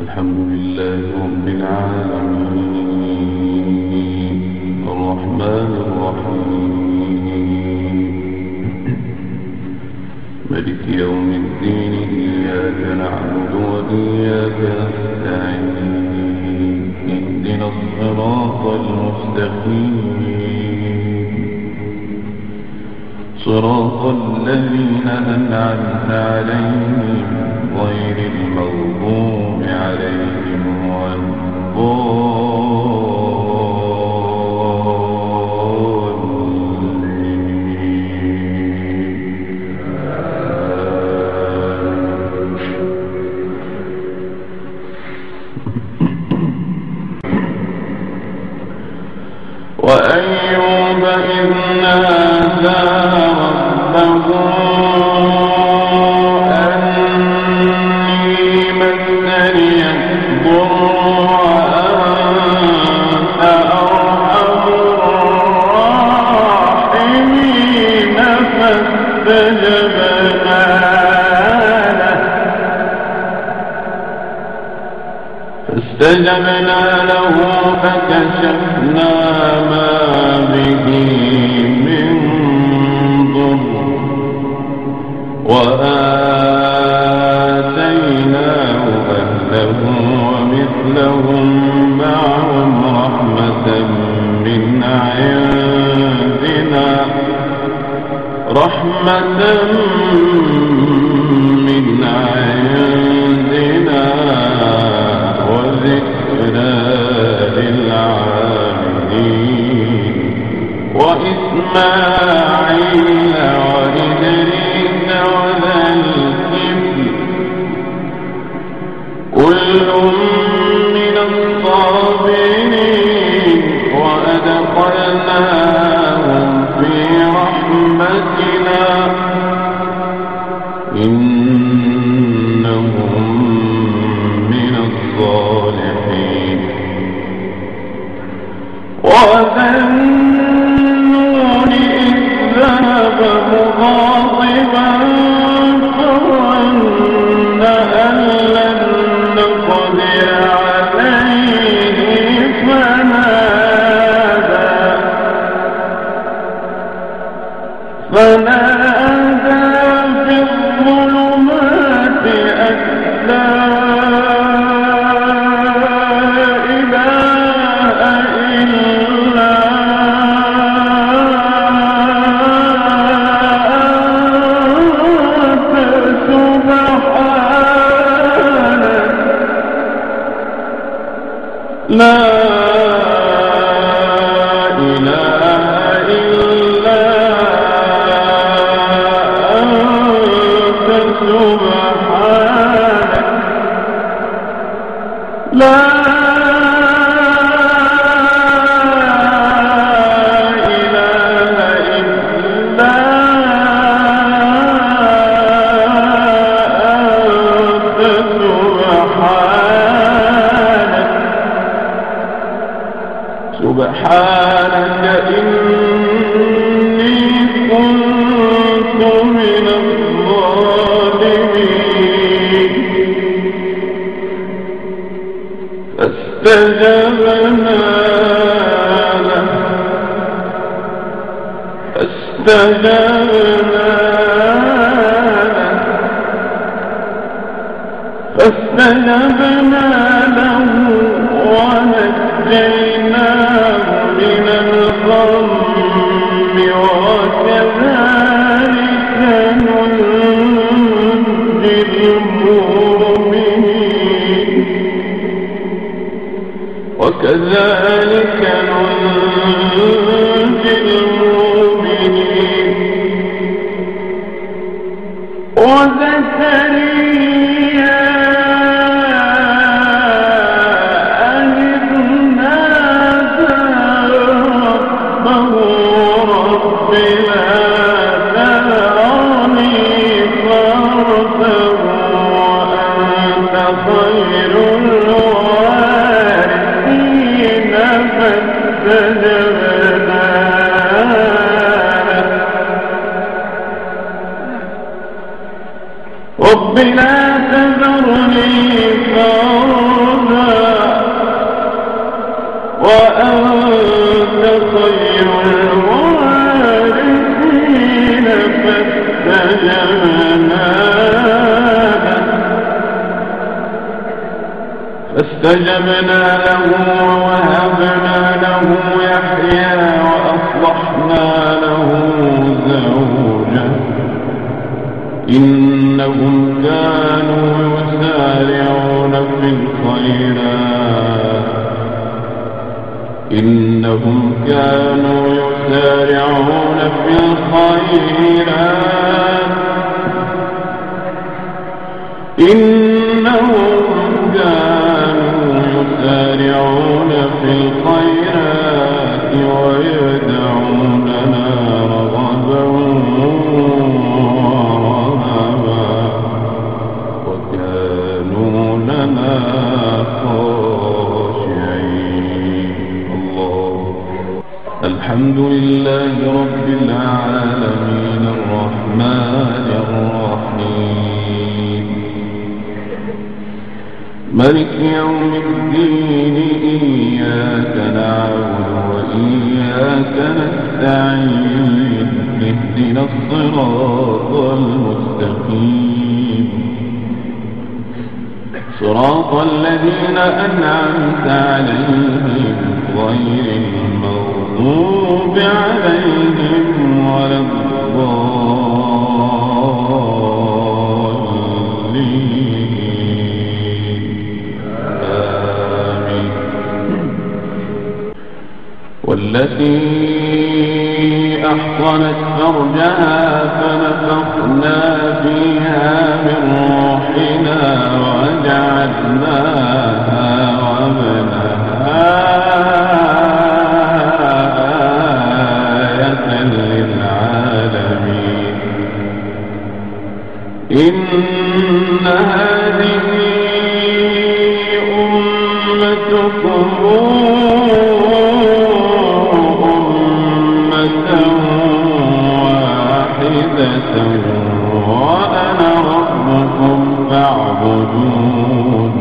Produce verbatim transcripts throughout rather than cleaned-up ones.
الحمد لله رب العالمين الرحمن الرحيم مالك يوم الدين إياك نعبد وإياك نستعين اهدنا الصراط المستقيم صراط الذين أنعمت عليهم غير المغضوب عليهم ولا الضالين. وأيوب إذ نادى ربه أني مسني الضر وأنت أرحم الراحمين فاستجبنا له فاستجبنا له فكشفنا ما به من ضر وآتيناه أهله ومثلهم معهم رحمة من عندنا رحمة من عندنا وذكرى للعابدين وإسماعيل وإدريس وذا الكفل كل من الصابرين وأدخلناهم في رحمتنا إنهم من الصالحين. وذا النون إذ ذهب مغاضبا فظن أن لن نقدر عليه فنادى فنادى في الظلمات أن لا لا إله إلا أنت سبحانك لا إله إلا أنت سبحانك سبحانك إني كنت من الظالمين. فاستجبنا له فاستجبنا له فاستجبنا له ونجيناه من الغم وكذلك ننجي المؤمنين وكذلك ننجي المؤمنين. وزكريا خير الوارثين فاستجبنا رب لا تذرني فردا فاستجبنا له ووهبنا له يحيى وأصلحنا له زوجه إنهم كانوا يسارعون في الخيرات إنهم كانوا يسارعون في الخيرات إنهم كانوا يسارعون في الخيرات ويدعوننا رغبا ورهبا وكانوا لنا خاشعين. الله. الحمد لله رب العالمين الرحمن الرحيم مالك يوم الدين إياك نعبد وإياك نستعين اهدنا الصراط المستقيم صراط الذين أنعمت عليهم غير المغضوب عليهم ولا الضالين. آمين. والتي أحصنت فرجها فنفخنا فيها من روحنا وجعلناها وابنها آية للعالمين. إن هذه أمتكم وأنا ربكم فاعبدون.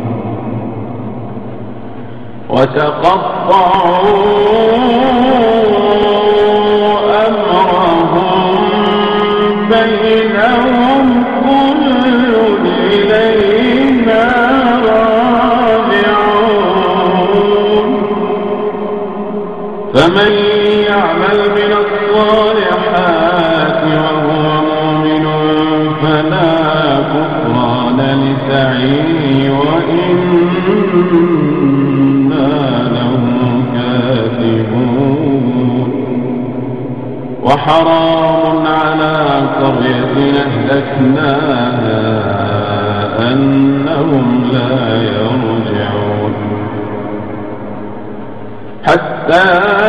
وتقطعوا أمرهم بينهم كل إلينا راجعون. فمن يعمل من الصالحات وهو مؤمن فلا كفران لسعيه وإنا له كاتبون. وحرام على قرية أهلكناها أنهم لا يرجعون حتى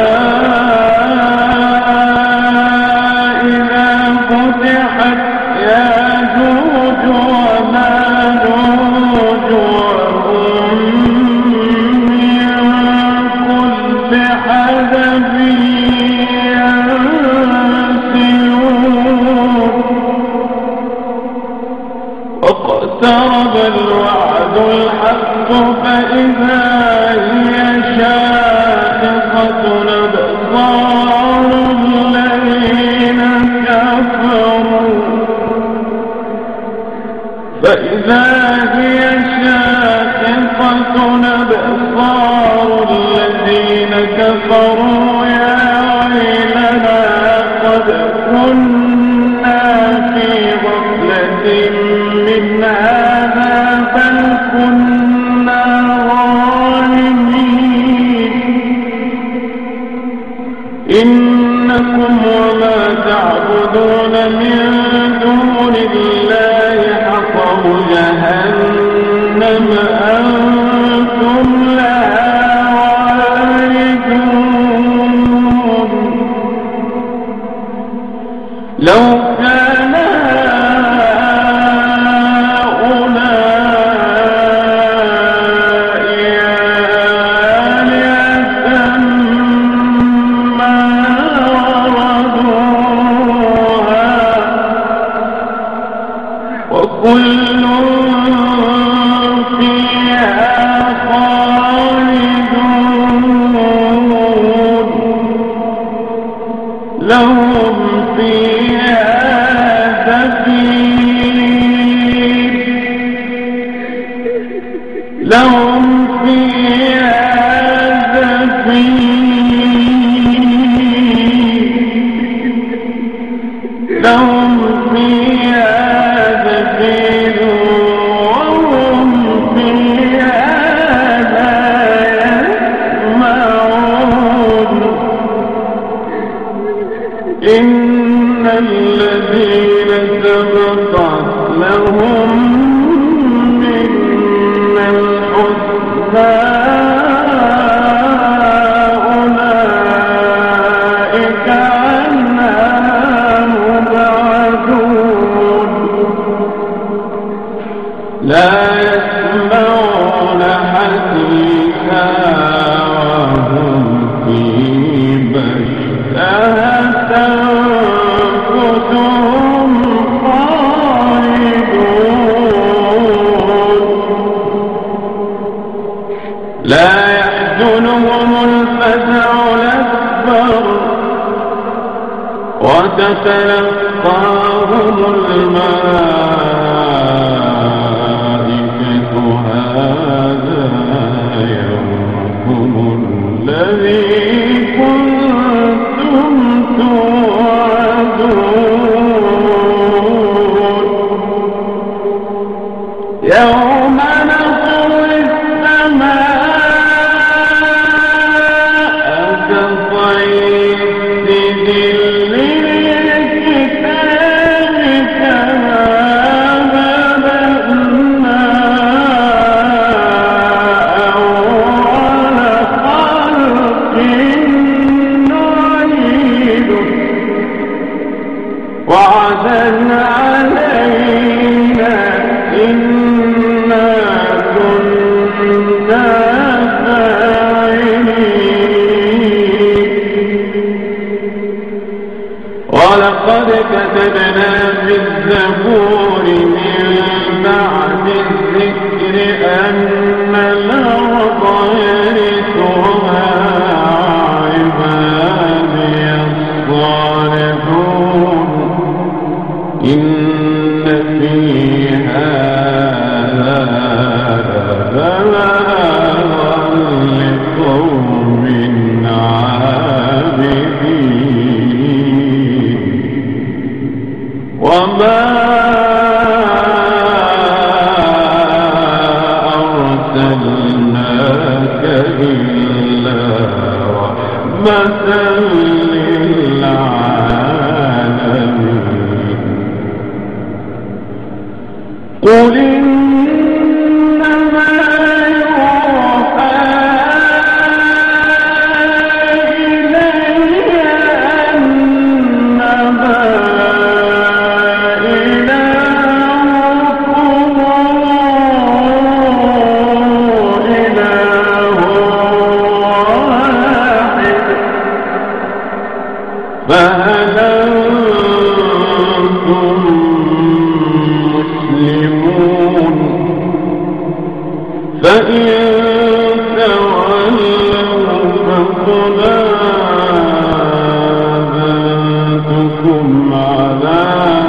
اقترب الوعد الحق فإذا هي شاخصة أبصار الذين كفروا فإذا هي شاخصة أبصار الذين كفروا يا ويلنا قد كنا في غفلة من هذا بل كنا ظالمين. إنكم وما تعبدون من دون الله حصب جهنم أنتم لها واردون. لو كان كل فيها خالدون لهم فيها زفير لهم لهم فيها زفير وهم فيها لا يسمعون إن الذين سبقت لهم منا الحسنى أولئك عنها مبعدون لا يسمعون حديثا وهم في بشتهت أنفسهم خالدون لا يحزنهم الفزع الأكبر وتتلقاهم الملائكة هذا يومكم الذي كنتم توعدون يوم نطوي السماء كطي السجل للكتاب كما بدأنا أول خلق نعيده وعدا علينا إنا كنا فاعلين ولقد كتبنا في الزبور من بعد الذكر أن الأرض يرثها عبادي الصالحون إن في هذا لبلاغا لقوم عابدين وما أرسلناك إلا رحمة للعالمين قل إنما يوحى إلي أنما إلهكم إله واحد فهل أنتم مسلمون فإن تولوا فقل آذنتكم على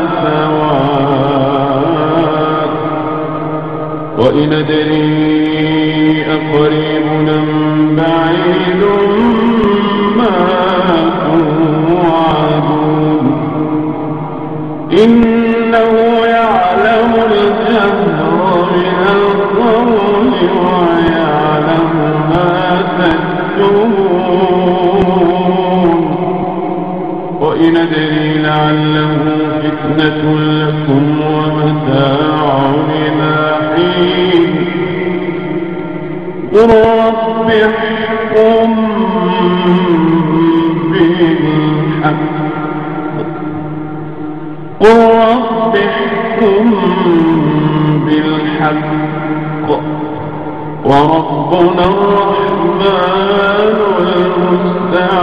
سواء وإن أدري أقريب أم بعيد ما توعدون إنه يعلم الجهر من القول ويعلم ما تكتمون وإن أدري لعله فتنة لكم ومتاع إلى حين قل رب احكم بالحق قل رب احكم بالحق وربنا الرحمن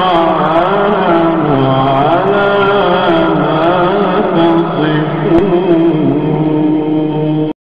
المستعان على ما تصفون